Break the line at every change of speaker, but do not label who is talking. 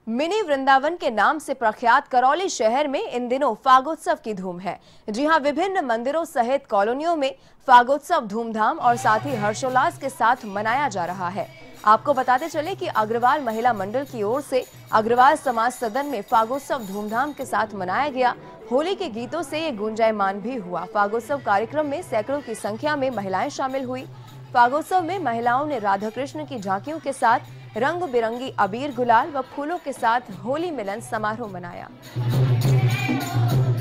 Mini Vrindavan के नाम से प्रख्यात करौली शहर में इन दिनों फागोत्सव की धूम है। जी हां, विभिन्न मंदिरों सहित कॉलोनियों में फागोत्सव धूमधाम और साथ ही हर्षोल्लास के साथ मनाया जा रहा है। आपको बताते चले कि अग्रवाल महिला मंडल की ओर से अग्रवाल समाज सदन में फागोत्सव धूमधाम के साथ मनाया गया। होली के गीतों से ये गुंजायमान भी हुआ। फागोत्सव कार्यक्रम में सैकड़ों की संख्या में महिलाएं शामिल हुई। फागोत्सव में महिलाओं ने राधा कृष्ण की झांकियों के साथ रंग बिरंगी अबीर, गुलाल व फूलों के साथ होली मिलन समारोह मनाया।